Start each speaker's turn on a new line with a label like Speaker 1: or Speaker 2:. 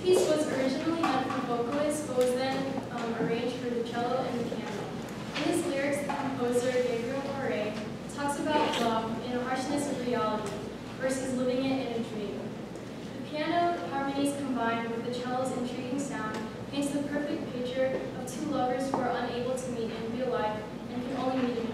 Speaker 1: piece was originally meant for vocalists, but was then arranged for the cello and the piano. In his lyrics, the composer, Gabriel Faure, talks about love and the harshness of reality versus living it in a dream. The piano harmonies combined with the cello's intriguing sound paints the perfect picture of two lovers who are unable to meet in real life and can only meet in